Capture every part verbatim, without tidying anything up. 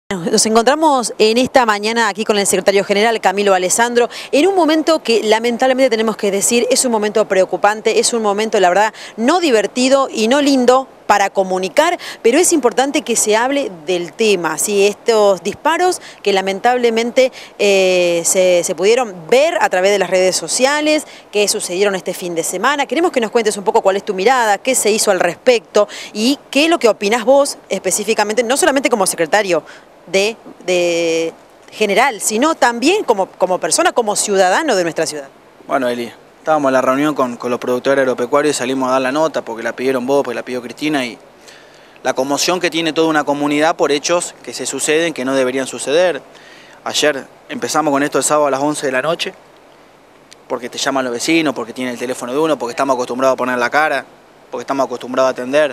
Nos encontramos en esta mañana aquí con el secretario general Camilo Alessandro en un momento que lamentablemente tenemos que decir es un momento preocupante, es un momento la verdad no divertido y no lindo para comunicar, pero es importante que se hable del tema, ¿sí? Estos disparos que lamentablemente eh, se, se pudieron ver a través de las redes sociales, que sucedieron este fin de semana. Queremos que nos cuentes un poco cuál es tu mirada, qué se hizo al respecto y qué es lo que opinás vos específicamente, no solamente como secretario de, de general, sino también como, como persona, como ciudadano de nuestra ciudad. Bueno, Eli, estábamos en la reunión con, con los productores agropecuarios y salimos a dar la nota porque la pidieron vos, porque la pidió Cristina, y la conmoción que tiene toda una comunidad por hechos que se suceden, que no deberían suceder. Ayer empezamos con esto el sábado a las once de la noche, porque te llaman los vecinos, porque tienen el teléfono de uno, porque estamos acostumbrados a poner la cara, porque estamos acostumbrados a atender.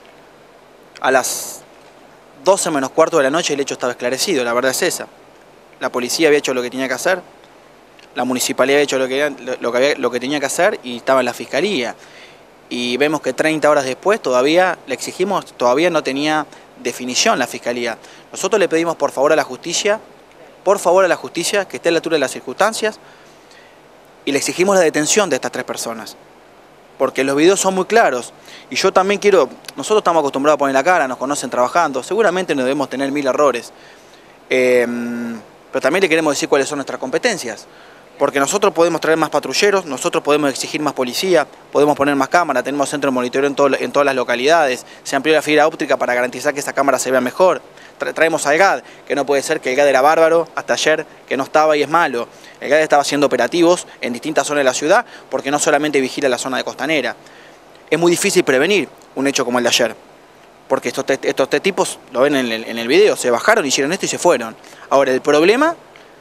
A las doce menos cuarto de la noche el hecho estaba esclarecido, la verdad es esa. La policía había hecho lo que tenía que hacer, la municipalidad había hecho lo que, lo que, había, lo que tenía que hacer y estaba en la fiscalía. Y vemos que treinta horas después todavía le exigimos, todavía no tenía definición la fiscalía. Nosotros le pedimos por favor a la justicia, por favor a la justicia, que esté a la altura de las circunstancias, y le exigimos la detención de estas tres personas. Porque los videos son muy claros, y yo también quiero, nosotros estamos acostumbrados a poner la cara, nos conocen trabajando, seguramente nos debemos tener mil errores, eh, pero también le queremos decir cuáles son nuestras competencias, porque nosotros podemos traer más patrulleros, nosotros podemos exigir más policía, podemos poner más cámaras, tenemos centro de monitoreo en, todo, en todas las localidades, se amplió la fibra óptica para garantizar que esa cámara se vea mejor, Tra traemos al G A D, que no puede ser que el G A D era bárbaro hasta ayer, que no estaba y es malo. El G A D estaba haciendo operativos en distintas zonas de la ciudad porque no solamente vigila la zona de costanera. Es muy difícil prevenir un hecho como el de ayer, porque estos, estos tres tipos, lo ven en el, en el video, se bajaron, hicieron esto y se fueron. Ahora, el problema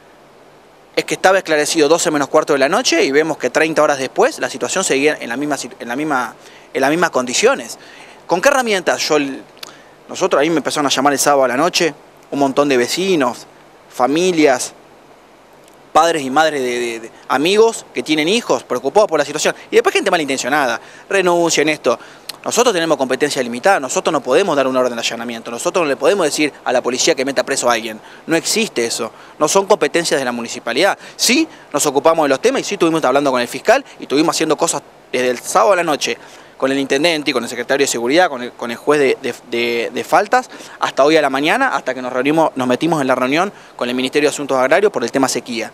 es que estaba esclarecido doce menos cuarto de la noche y vemos que treinta horas después la situación seguía en, la misma, en, la misma, en las mismas condiciones. ¿Con qué herramientas? Yo, nosotros ahí me empezaron a llamar el sábado a la noche, un montón de vecinos, familias, padres y madres de, de, de amigos que tienen hijos preocupados por la situación. Y después gente malintencionada, renuncien esto. Nosotros tenemos competencia limitada, nosotros no podemos dar una orden de allanamiento, nosotros no le podemos decir a la policía que meta preso a alguien. No existe eso, no son competencias de la municipalidad. Sí, nos ocupamos de los temas y sí estuvimos hablando con el fiscal y estuvimos haciendo cosas desde el sábado a la noche con el intendente y con el secretario de seguridad, con el, con el juez de, de, de, de faltas, hasta hoy a la mañana, hasta que nos reunimos, nos metimos en la reunión con el Ministerio de Asuntos Agrarios por el tema sequía.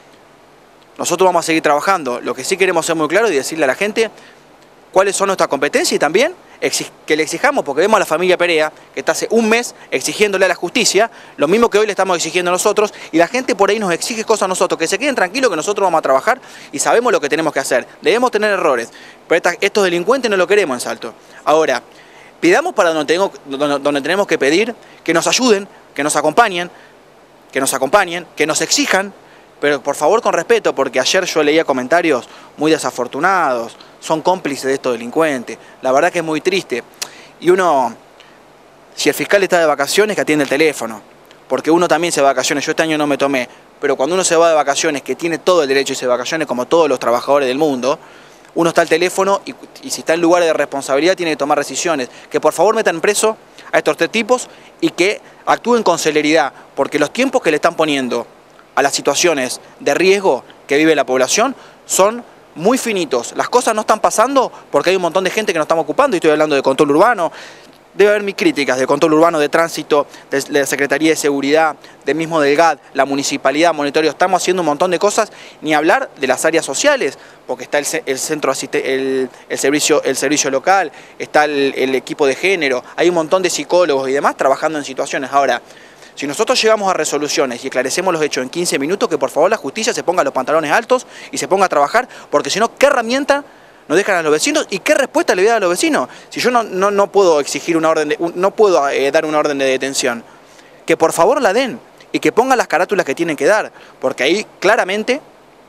Nosotros vamos a seguir trabajando, lo que sí queremos ser muy claros y decirle a la gente cuáles son nuestras competencias y también que le exijamos, porque vemos a la familia Perea, que está hace un mes exigiéndole a la justicia, lo mismo que hoy le estamos exigiendo nosotros, y la gente por ahí nos exige cosas a nosotros, que se queden tranquilos que nosotros vamos a trabajar y sabemos lo que tenemos que hacer. Debemos tener errores, pero esta, estos delincuentes no lo queremos en Salto. Ahora, pidamos para donde tenemos, donde, donde tenemos que pedir, que nos ayuden, que nos acompañen, que nos acompañen, que nos exijan, pero por favor con respeto, porque ayer yo leía comentarios muy desafortunados, son cómplices de estos delincuentes, la verdad que es muy triste. Y uno, si el fiscal está de vacaciones, que atiende el teléfono, porque uno también se va de vacaciones, yo este año no me tomé, pero cuando uno se va de vacaciones, que tiene todo el derecho de irse de vacaciones, como todos los trabajadores del mundo, uno está al teléfono y, y si está en lugares de responsabilidad tiene que tomar decisiones, que por favor metan preso a estos tres tipos y que actúen con celeridad, porque los tiempos que le están poniendo a las situaciones de riesgo que vive la población son muy finitos. Las cosas no están pasando porque hay un montón de gente que nos estamos ocupando, y estoy hablando de control urbano, debe haber mis críticas de control urbano, de tránsito, de la Secretaría de Seguridad, del mismo del G A D, la municipalidad, monitoreo, estamos haciendo un montón de cosas, ni hablar de las áreas sociales, porque está el, el centro el, el servicio el servicio local, está el, el equipo de género, hay un montón de psicólogos y demás trabajando en situaciones. Ahora, si nosotros llegamos a resoluciones y esclarecemos los hechos en quince minutos, que por favor la justicia se ponga los pantalones altos y se ponga a trabajar, porque si no, ¿qué herramienta nos dejan a los vecinos y qué respuesta le voy a dar a los vecinos? Si yo no, no, no puedo exigir una orden, de, no puedo eh, dar una orden de detención, que por favor la den y que pongan las carátulas que tienen que dar, porque ahí claramente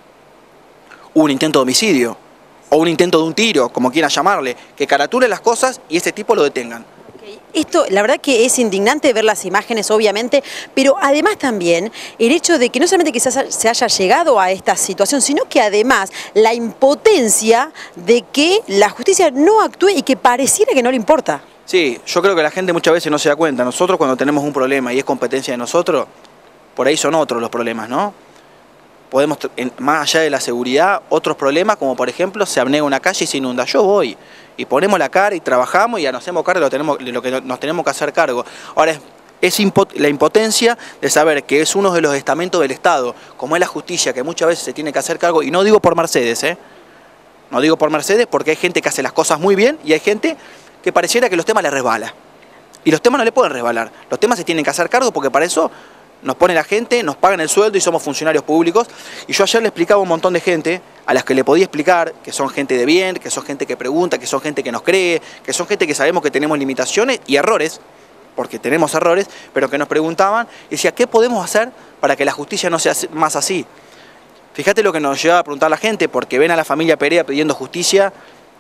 hubo un intento de homicidio o un intento de un tiro, como quieran llamarle, que caratule las cosas y ese tipo lo detengan. Esto, la verdad que es indignante ver las imágenes, obviamente, pero además también el hecho de que no solamente que se haya llegado a esta situación, sino que además la impotencia de que la justicia no actúe y que pareciera que no le importa. Sí, yo creo que la gente muchas veces no se da cuenta. Nosotros cuando tenemos un problema y es competencia de nosotros, por ahí son otros los problemas, ¿no? Podemos, en, más allá de la seguridad, otros problemas, como por ejemplo, se abnega una calle y se inunda. Yo voy y ponemos la cara y trabajamos y ya nos hacemos cargo de lo, tenemos, de lo que nos tenemos que hacer cargo. Ahora, es, es impot la impotencia de saber que es uno de los estamentos del Estado, como es la justicia, que muchas veces se tiene que hacer cargo, y no digo por Mercedes, ¿eh? No digo por Mercedes porque hay gente que hace las cosas muy bien y hay gente que pareciera que los temas les resbala. Y los temas no le pueden resbalar. Los temas se tienen que hacer cargo porque para eso nos pone la gente, nos pagan el sueldo y somos funcionarios públicos. Y yo ayer le explicaba a un montón de gente a las que le podía explicar que son gente de bien, que son gente que pregunta, que son gente que nos cree, que son gente que sabemos que tenemos limitaciones y errores, porque tenemos errores, pero que nos preguntaban y decía, ¿qué podemos hacer para que la justicia no sea más así? Fíjate lo que nos lleva a preguntar la gente, porque ven a la familia Perea pidiendo justicia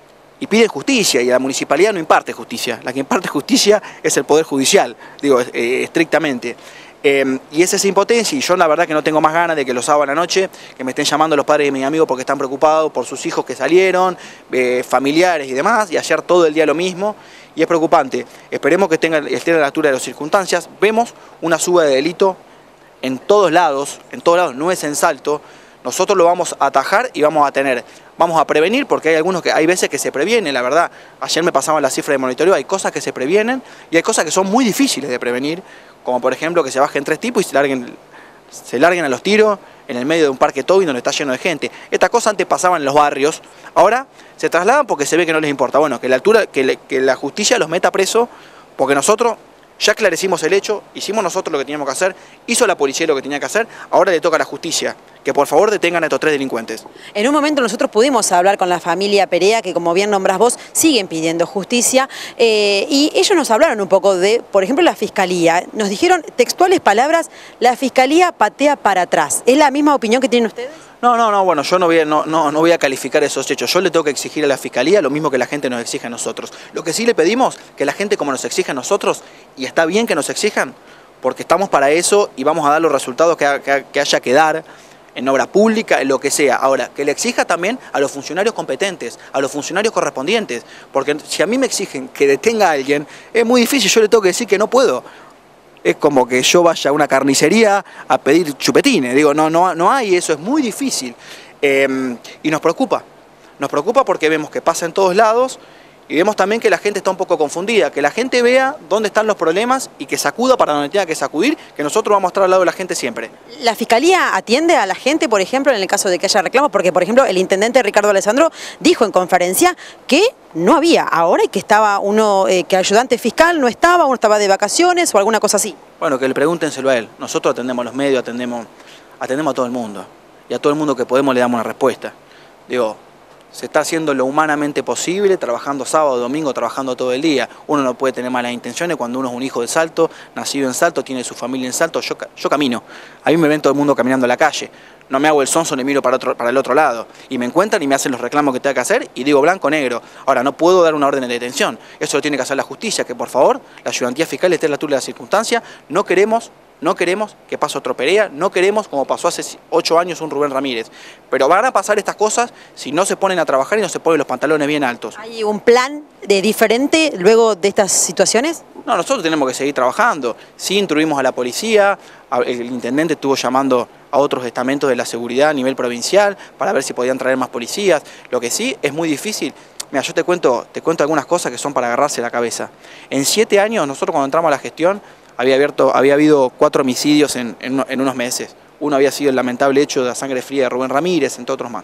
y piden justicia, y la municipalidad no imparte justicia. La que imparte justicia es el Poder Judicial, digo, eh, estrictamente. Eh, y es esa impotencia, y yo la verdad que no tengo más ganas de que los sábados a la noche, que me estén llamando los padres de mis amigos porque están preocupados por sus hijos que salieron, eh, familiares y demás, y ayer todo el día lo mismo, y es preocupante. Esperemos que estén, estén a la altura de las circunstancias. Vemos una suba de delito en todos lados, en todos lados, no es en Salto. Nosotros lo vamos a atajar y vamos a tener, vamos a prevenir, porque hay algunos que hay veces que se previenen, la verdad. Ayer me pasaban la cifra de monitoreo, hay cosas que se previenen y hay cosas que son muy difíciles de prevenir, como por ejemplo que se bajen tres tipos y se larguen, se larguen a los tiros en el medio de un parque towing donde está lleno de gente. Estas cosas antes pasaban en los barrios, ahora se trasladan porque se ve que no les importa. Bueno, que la altura, que, le, que la justicia los meta preso, porque nosotros ya esclarecimos el hecho, hicimos nosotros lo que teníamos que hacer, hizo la policía lo que tenía que hacer, ahora le toca a la justicia que por favor detengan a estos tres delincuentes. En un momento nosotros pudimos hablar con la familia Perea, que como bien nombrás vos, siguen pidiendo justicia, eh, y ellos nos hablaron un poco de, por ejemplo, la Fiscalía. Nos dijeron textuales palabras, la Fiscalía patea para atrás. ¿Es la misma opinión que tienen ustedes? No, no, no, bueno, yo no voy, a, no, no, no voy a calificar esos hechos. Yo le tengo que exigir a la Fiscalía lo mismo que la gente nos exige a nosotros. Lo que sí le pedimos, que la gente como nos exige a nosotros, y está bien que nos exijan, porque estamos para eso y vamos a dar los resultados que, que, que haya que dar en obra pública, en lo que sea. Ahora, que le exija también a los funcionarios competentes, a los funcionarios correspondientes, porque si a mí me exigen que detenga a alguien, es muy difícil, yo le tengo que decir que no puedo. Es como que yo vaya a una carnicería a pedir chupetines, digo, no, no, no hay eso, es muy difícil. Eh, y nos preocupa, nos preocupa porque vemos que pasa en todos lados y vemos también que la gente está un poco confundida, que la gente vea dónde están los problemas y que sacuda para donde tenga que sacudir, que nosotros vamos a estar al lado de la gente siempre. ¿La Fiscalía atiende a la gente, por ejemplo, en el caso de que haya reclamos? Porque, por ejemplo, el intendente Ricardo Alessandro dijo en conferencia que no había ahora y que estaba uno, eh, que ayudante fiscal no estaba, uno estaba de vacaciones o alguna cosa así. Bueno, que le pregúntenselo a él. Nosotros atendemos a los medios, atendemos, atendemos a todo el mundo. Y a todo el mundo que podemos le damos una respuesta. Digo, se está haciendo lo humanamente posible, trabajando sábado, domingo, trabajando todo el día. Uno no puede tener malas intenciones cuando uno es un hijo de Salto, nacido en Salto, tiene su familia en Salto. Yo, yo camino. A mí me ven todo el mundo caminando en la calle. No me hago el sonso ni miro para, otro, para el otro lado. Y me encuentran y me hacen los reclamos que tenga que hacer y digo blanco, negro. Ahora, no puedo dar una orden de detención. Eso lo tiene que hacer la justicia, que por favor, la ayudantía fiscal esté a la altura de las circunstancias. No queremos... No queremos que pase otro Perea, no queremos como pasó hace ocho años un Rubén Ramírez. Pero van a pasar estas cosas si no se ponen a trabajar y no se ponen los pantalones bien altos. ¿Hay un plan de diferente luego de estas situaciones? No, nosotros tenemos que seguir trabajando. Sí instruimos a la policía, el intendente estuvo llamando a otros estamentos de la seguridad a nivel provincial para ver si podían traer más policías. Lo que sí es muy difícil. Mira, yo te cuento, te cuento algunas cosas que son para agarrarse la cabeza. En siete años, nosotros cuando entramos a la gestión, Había, abierto, había habido cuatro homicidios en, en, en unos meses. Uno había sido el lamentable hecho de la sangre fría de Rubén Ramírez, entre otros más.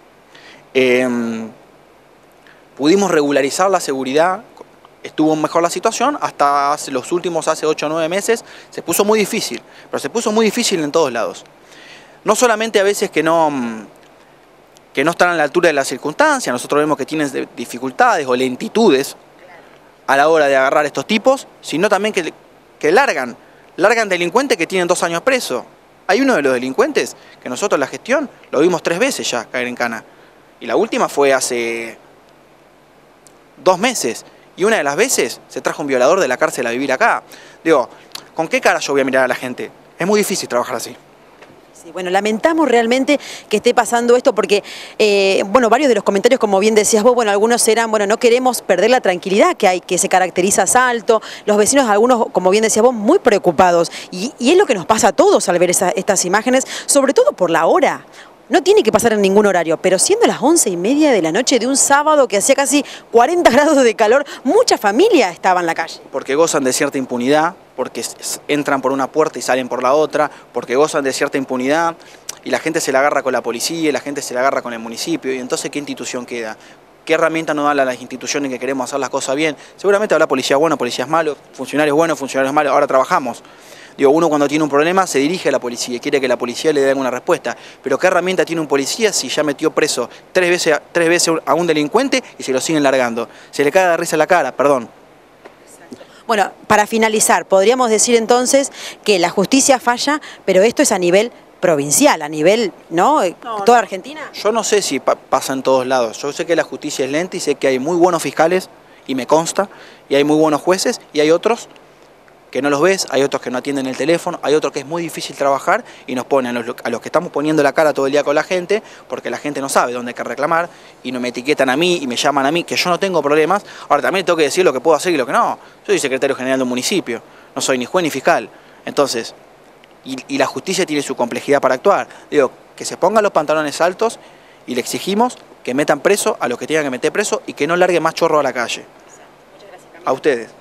Eh, pudimos regularizar la seguridad, estuvo mejor la situación, hasta hace, los últimos, hace ocho o nueve meses, se puso muy difícil, pero se puso muy difícil en todos lados. No solamente a veces que no, que no están a la altura de las circunstancias, nosotros vemos que tienen dificultades o lentitudes a la hora de agarrar estos tipos, sino también que... que largan, largan delincuentes que tienen dos años preso. Hay uno de los delincuentes que nosotros en la gestión lo vimos tres veces ya caer en cana. Y la última fue hace dos meses. Y una de las veces se trajo un violador de la cárcel a vivir acá. Digo, ¿con qué cara yo voy a mirar a la gente? Es muy difícil trabajar así. Sí, bueno, lamentamos realmente que esté pasando esto porque, eh, bueno, varios de los comentarios, como bien decías vos, bueno, algunos eran, bueno, no queremos perder la tranquilidad que hay, que se caracteriza a Salto, los vecinos, algunos, como bien decías vos, muy preocupados. Y, y es lo que nos pasa a todos al ver esa, estas imágenes, sobre todo por la hora. No tiene que pasar en ningún horario, pero siendo las once y media de la noche de un sábado que hacía casi cuarenta grados de calor, mucha familia estaba en la calle. Porque gozan de cierta impunidad, porque entran por una puerta y salen por la otra, porque gozan de cierta impunidad y la gente se la agarra con la policía, y la gente se la agarra con el municipio, y entonces ¿qué institución queda? ¿Qué herramienta nos dan a las instituciones que queremos hacer las cosas bien? Seguramente habrá policía bueno, policías malos, funcionarios buenos, funcionarios malos, ahora trabajamos. Digo, uno cuando tiene un problema se dirige a la policía y quiere que la policía le dé alguna respuesta. Pero ¿qué herramienta tiene un policía si ya metió preso tres veces, tres veces a un delincuente y se lo siguen largando? Se le cae de risa la cara, perdón. Bueno, para finalizar, podríamos decir entonces que la justicia falla, pero esto es a nivel provincial, a nivel, ¿no? no ¿Toda no. Argentina? Yo no sé si pa pasa en todos lados. Yo sé que la justicia es lenta y sé que hay muy buenos fiscales, y me consta, y hay muy buenos jueces, y hay otros que no los ves, hay otros que no atienden el teléfono, hay otros que es muy difícil trabajar y nos ponen a los, a los que estamos poniendo la cara todo el día con la gente, porque la gente no sabe dónde hay que reclamar y no me etiquetan a mí y me llaman a mí, que yo no tengo problemas. Ahora también tengo que decir lo que puedo hacer y lo que no. Yo soy secretario general de un municipio, no soy ni juez ni fiscal. Entonces, y, y la justicia tiene su complejidad para actuar. Digo, que se pongan los pantalones altos y le exigimos que metan preso a los que tengan que meter preso y que no larguen más chorro a la calle. Muchas gracias, a ustedes.